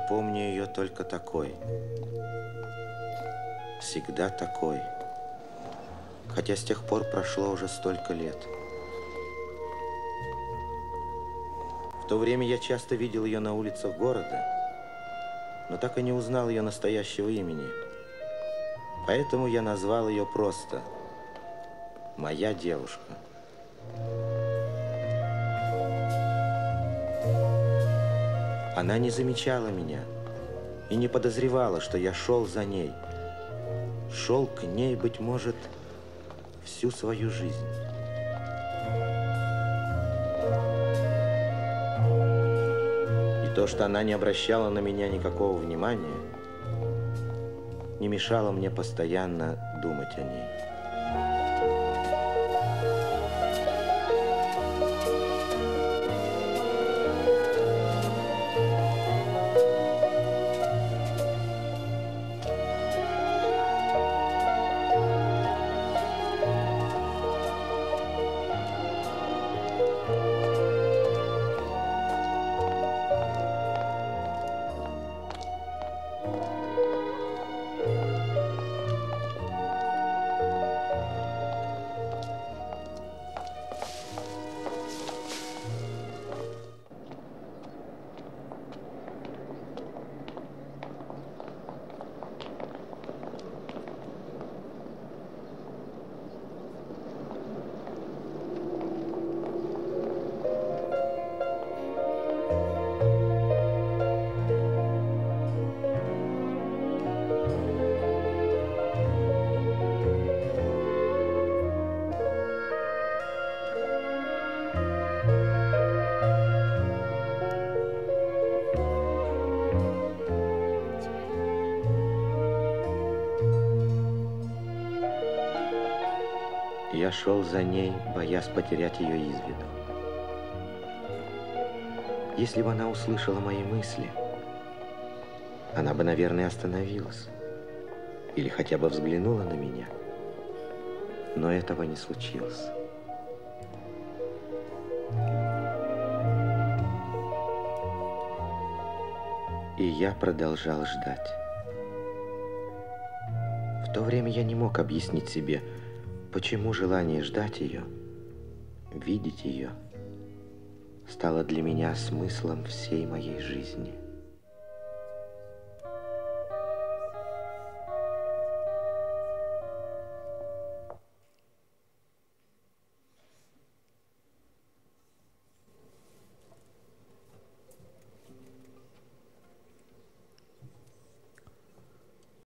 помню ее только такой. Всегда такой. Хотя с тех пор прошло уже столько лет. В то время я часто видел ее на улицах города, но так и не узнал ее настоящего имени. Поэтому я назвал ее просто «Моя девушка». Она не замечала меня и не подозревала, что я шел за ней. Шел к ней, быть может, всю свою жизнь. И то, что она не обращала на меня никакого внимания, не мешало мне постоянно думать о ней. Я шел за ней, боясь потерять ее из виду. Если бы она услышала мои мысли, она бы, наверное, остановилась или хотя бы взглянула на меня. Но этого не случилось. И я продолжал ждать. В то время я не мог объяснить себе, почему желание ждать ее, видеть ее, стало для меня смыслом всей моей жизни.